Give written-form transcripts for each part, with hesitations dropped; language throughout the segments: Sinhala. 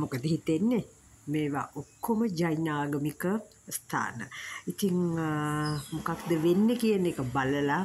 මොකද හිතෙන්නේ? මේවා ඔක්කොම ජෛන ආගමික ස්ථාන. ඉතින් මොකක්ද වෙන්නේ කියන එක බලලා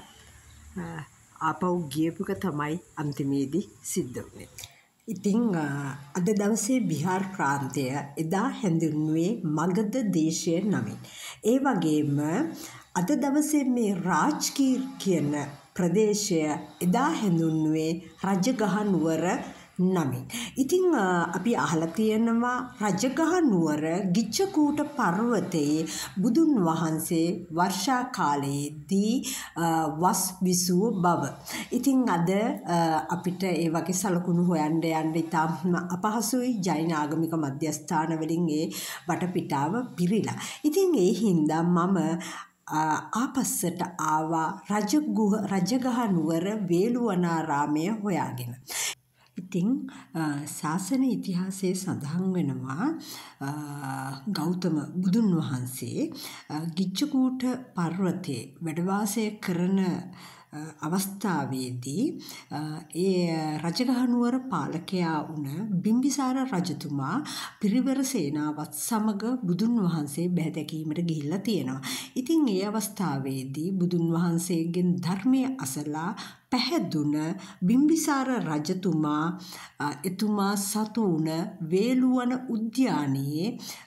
ආපහු ගියපු එක තමයි අන්තිමේදී සිද්ධ වුනේ. ඉතින් අද දවසේ බිහාර් ප්‍රාන්තය එදා හැඳින්වුවේ මගධ දේශය නමින්. ඒ වගේම අද දවසේ මේ රාජ්ගීර් කියන ප්‍රදේශය එදා හැඳින්වුවේ රජගහනුවර නමින්. ඉතින් අපි අහලා තියෙනවා රජගහනුවර ගිච්ඡකූට පර්වතයේ බුදුන් වහන්සේ වර්ෂා කාලයේදී වස් විසූ බව. ඉතින් අද අපිට ඒ වගේ සලකුණු හොයන්න යන්න ඉතාම අපහසුයි. ජෛන ආගමික මධ්‍යස්ථාන වලින් ඒ වටපිටාව පිරීලා. ඉතින් ඒ හින්දා මම ආපස්සට ආවා රජගහනුවර වේළුවනාරාමය හොයාගෙන. ඉතින් ශාසන ඉතිහාසයේ සඳහන් වෙනවා ගෞතම බුදුන් වහන්සේ ගිච්ඡකූට පර්වතයේ වැඩ වාසය කරන අවස්ථාවේදී ඒ රජගහනුවර පාලකයා වුණ බිම්බිසාර රජතුමා පිරිවර සේනාවත් සමග බුදුන් වහන්සේ බැහැදැකීමට ගිහිල්ලා තියෙනවා. ඉතින් ඒ අවස්ථාවේදී බුදුන් වහන්සේගෙන් ධර්මය අසලා පැහැදුන බිම්බිසාර රජතුමා එතුමා සතු වුණ වේළුවන උද්‍යානයේ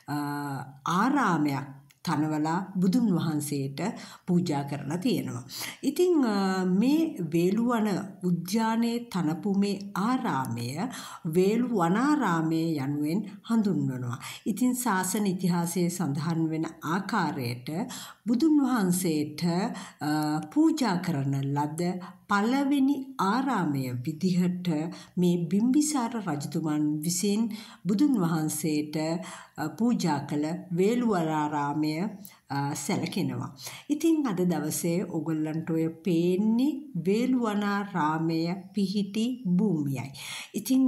ආරාමයක් තනවලා බුදුන් වහන්සේට පූජා කරලා තියෙනවා. ඉතින් මේ වේළුවන උද්‍යානයේ තනපු මේ ආරාමය වෙළුවනාරාමය යනුවෙන් හඳුන්වනවා. ඉතින් ශාසන ඉතිහාසයේ සඳහන් වෙන ආකාරයට බුදුන් වහන්සේට පූජා කරන ලද පළවෙනි ආරාමය විදිහට මේ බිම්බිසාර රජතුමන් විසින් බුදුන් වහන්සේට පූජා කළ වේළුවනාරාමය සැලකෙනවා. ඉතින් අද දවසේ ඔයගොල්ලන්ට ඔය පේන්නේ වේළුවනාරාමය පිහිටි භූමියයි. ඉතින්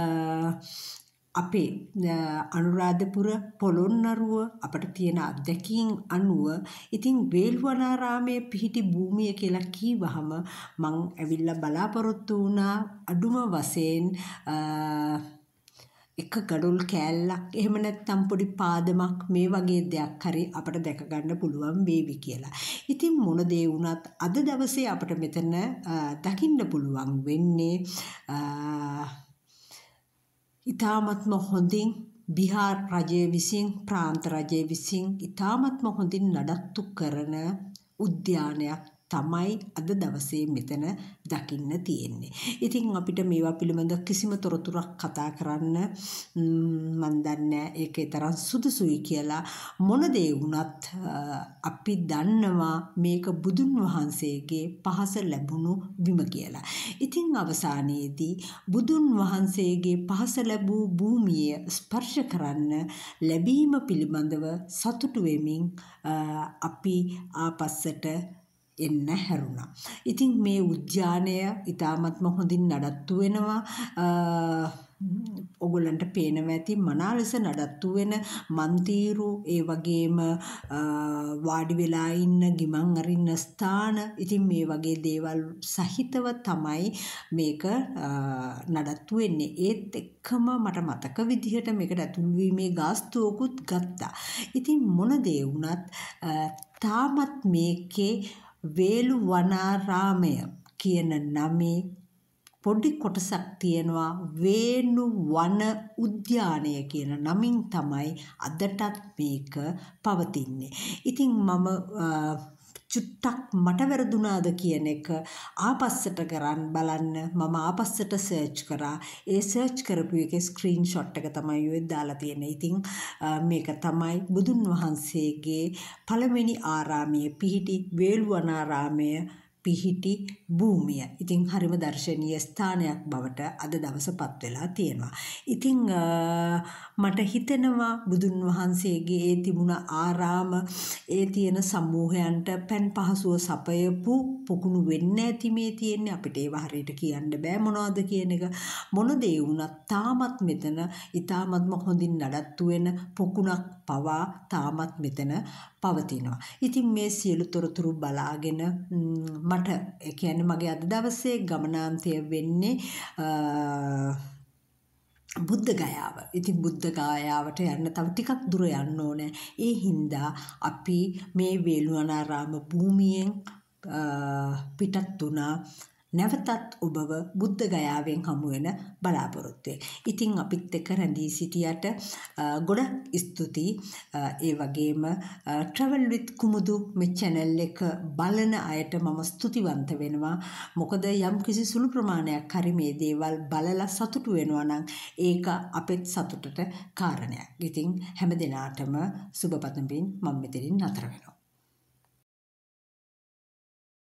අපේ අනුරාධපුර පොළොන්නරුව අපට තියෙන අත්දැකීම් අනුව ඉතින් වේළුවනාරාමයේ පිහිටි භූමිය කියලා කීවහම මං ඇවිල්ලා බලාපොරොත්තු වුණා අඩුම වශයෙන් එක ගඩොල් කෑල්ලක් එහෙම නැත්නම් පොඩි පාදමක් මේ වගේ දෙයක් හරි අපට දැක ගන්න පුළුවන් වේවි කියලා. ඉතින් මොන දේ වුණත් අද දවසේ අපට මෙතන දකින්න පුළුවන් වෙන්නේ ඉතාමත්ම හොඳින් බිහාර් රජය විසින් ප්‍රාන්ත රජය විසින් ඉතාමත්ම හොඳින් නඩත්තු කරන උද්‍යානයක් තමයි අද දවසේ මෙතන දකින්න තියෙන්නේ. ඉතින් අපිට මේවා පිළිබඳ කිසිම තොරතුරක් කතා කරන්න මන් දන්නේ ඒකේ තරම් සුදුසුයි කියලා. මොන දේ වුණත් අපි දන්නවා මේක බුදුන් වහන්සේගේ පහස ලැබුණු බිම කියලා. ඉතින් අවසානයේදී බුදුන් වහන්සේගේ පහස ලැබූ භූමිය ස්පර්ශ කරන්න ලැබීම පිළිබඳව සතුටු වෙමින් අපි ආපස්සට එන්න හැරුණා. ඉතින් මේ උද්‍යානය ඉතාමත්ම හොඳින් නඩත්තු වෙනවා. ඔයගොල්ලන්ට පේනවා ඇති මනා ලෙස නඩත්තු වෙන මන්තිරු ඒ වගේම වාඩි වෙලා ඉන්න ගිමන් අරින්න ස්ථාන ඉතින් මේ වගේ දේවල් සහිතව තමයි මේක නඩත්තු වෙන්නේ. ඒත් එක්කම මට මතක විදිහට මේකට ඇතුල් වීමේ ගාස්තුවකුත් ගත්තා. ඉතින් මොන දේ වුණත් තාමත් මේකේ වේළුවනාරාමය කියන නමේ පොඩි කොටසක් තියෙනවා. වේළුවන උද්‍යානය කියන නමින් තමයි අදටත් මේක පවතින්නේ. ඉතින් මම චුට්ටක් මට වැරදුනාද කියන එක ආපස්සට බලන්න මම ආපස්සට සර්ච් කරා. ඒ සර්ච් කරපු එකේ ස්ක්‍රීන්ෂොට් එක තමයි ඔය දාලා තියෙන්නේ. ඉතින් මේක තමයි බුදුන් වහන්සේගේ පළවෙනි ආරාමයේ පිහිටි වේළුවනාරාමය පිහිටි භූමිය. ඉතින් හරිම දර්ශනීය ස්ථානයක් බවට අද දවසපත් වෙලා තියෙනවා. ඉතින් මට හිතෙනවා බුදුන් වහන්සේගේ ඒ තිබුණ ආරාම ඒ තියෙන සමූහයන්ට පෙන් පහසුව සපයපු පොකුණු වෙන්න ඇති මේ තියෙන්නේ. අපිට ඒව හරියට කියන්න බෑ මොනවද කියන එක. මොන දේ වුණත් තාමත් මෙතන ඊ타මත්ම හොඳින් නඩත්තු වෙන පොකුණක් පවා තාමත් මෙතන පවතිනවා. ඉතින් මේ සියලු තොරතුරු බලාගෙන මට ඒ කියන්නේ මගේ අද දවසේ ගමනාන්තය වෙන්නේ බුද්ධ ගයාව. ඉතින් බුද්ධ ගයාවට යන්න තව ටිකක් දුර යන්න ඕනේ. ඒ හින්දා අපි මේ වේළුවනාරාම භූමියෙන් පිටත් වුණා. නැවතත් ඔබව බුද්ධ ගයාවෙන් හමු වෙන බලාපොරොත්තුවෙන්. ඉතින් අපිත් එක්ක රැඳී සිටියට ගොඩක් ස්තුතියි. ඒ වගේම travel with කුමුදු මේ channel එක බලන අයට මම ස්තුතිවන්ත වෙනවා. මොකද යම් කිසි සුළු ප්‍රමාණයක් හරි මේ දේවල් බලලා සතුටු වෙනවා නම් ඒක අපෙත් සතුටට කාරණයක්. ඉතින් හැම දිනාටම සුබ පතමින් මම මෙතනින් නතර වෙනවා.